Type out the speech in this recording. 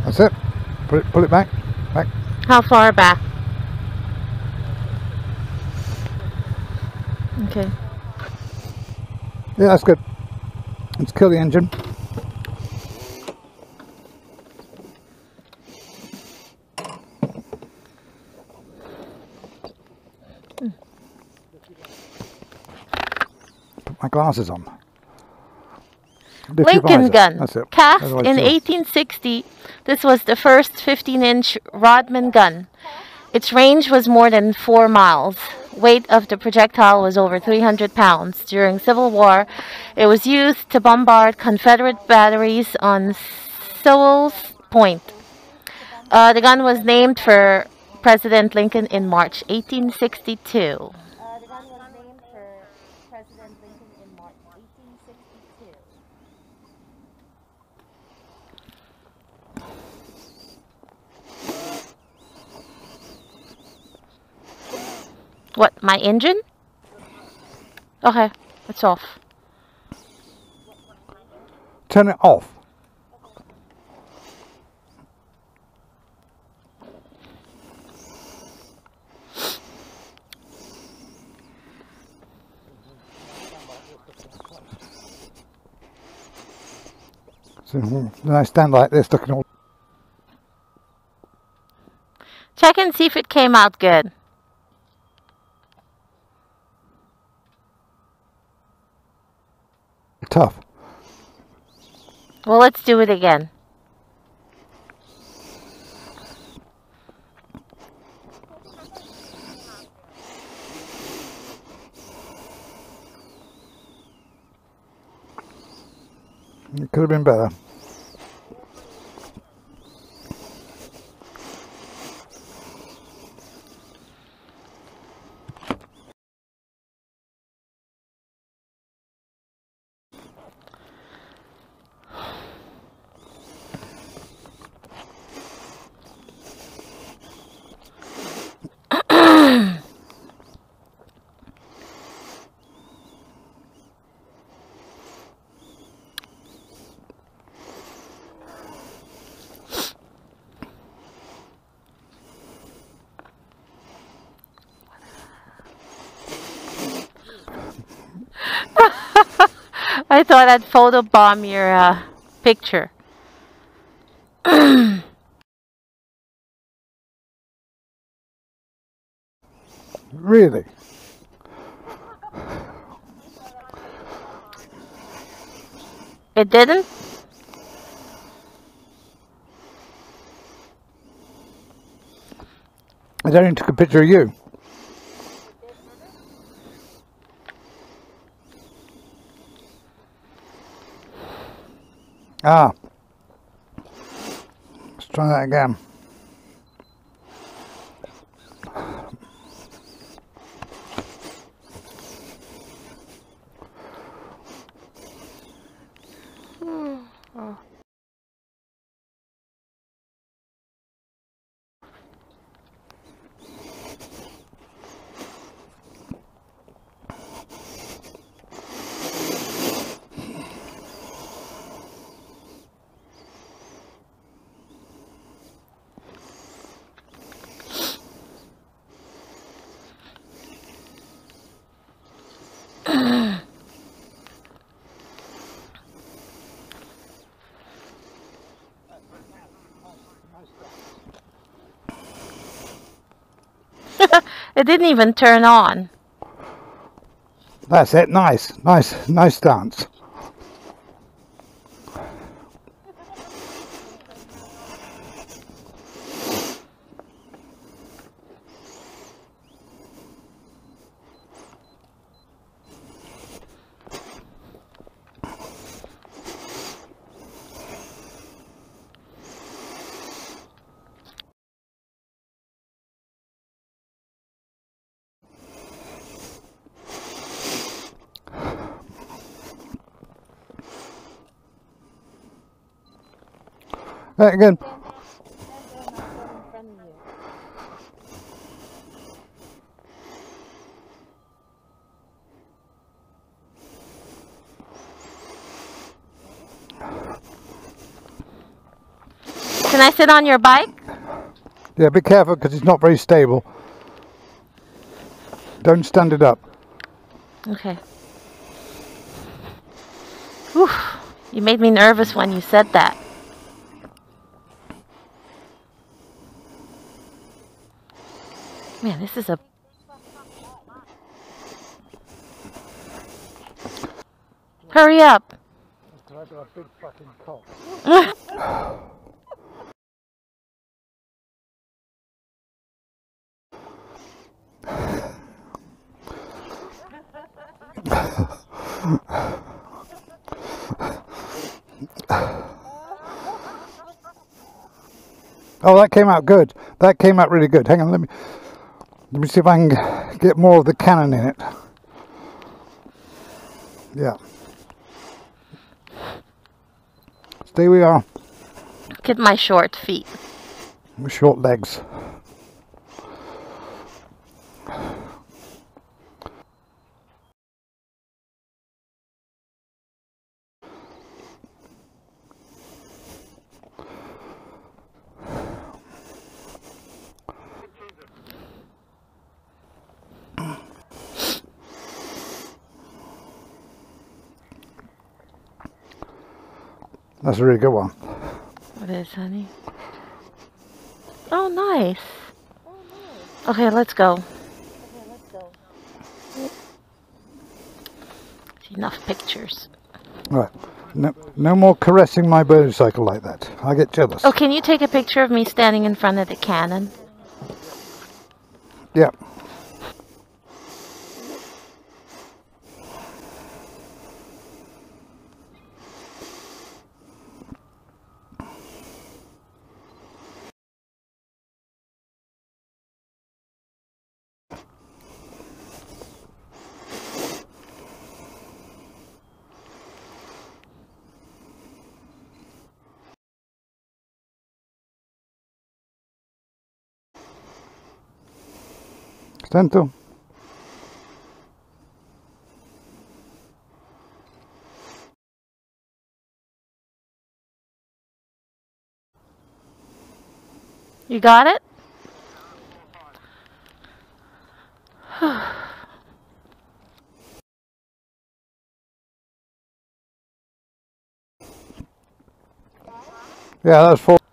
That's it. Pull it back. Back. How far back? Okay. Yeah, that's good. Let's kill the engine. Put my glasses on. Lincoln gun. That's it. Cast in 1860, this was the first 15-inch Rodman gun. Its range was more than 4 miles. Weight of the projectile was over 300 pounds. During Civil War, it was used to bombard Confederate batteries on Sewell's Point. The gun was named for President Lincoln in March 1862. What, my engine? Okay, it's off. Turn it off. So when I stand like this looking all... Check and see if it came out good. Tough. Well, let's do it again. It could have been better. I thought I'd photobomb your picture. Really? It didn't? I only took a picture of you. Ah. Let's try that again. Oh. It didn't even turn on. That's it. Nice stance. Again. Can I sit on your bike? Yeah, be careful because it's not very stable. Don't stand it up. Okay. Whew. You made me nervous when you said that. Man, this is a... Hurry up. I've got a big fucking cock. Oh, that came out good. That came out really good. Hang on, let me see if I can get more of the cannon in it. Yeah. Stay we are. Look at my short feet. With short legs. That's a really good one. It is, honey. Oh, nice. Okay, let's go. Enough pictures. Right. No more caressing my motorcycle like that. I get jealous. Oh, can you take a picture of me standing in front of the cannon? Yeah. Tanto. You got it? Yeah, that's full.